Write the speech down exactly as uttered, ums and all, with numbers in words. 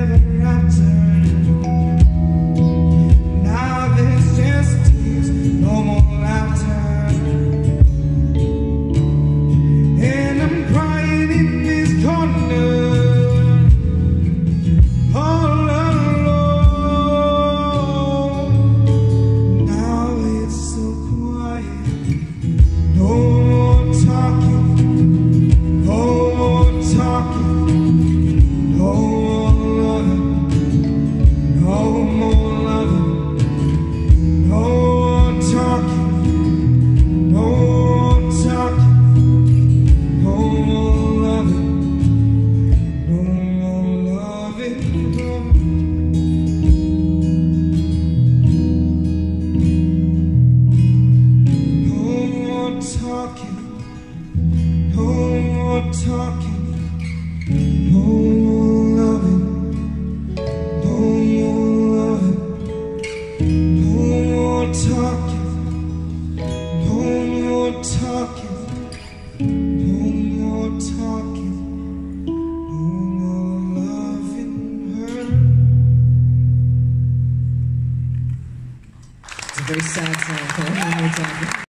ever after. Now there's just tears, no more laughter. And I'm crying in this corner, all alone. Now it's so quiet, no more talking, no more talking, no more loving, no more loving, no more talking, no more talking, no more loving, no more loving, no. No more talking, no more talking, no more loving, no more loving, no more talking, no more talking, no more talking, no more loving her. It's a very sad song. One more time.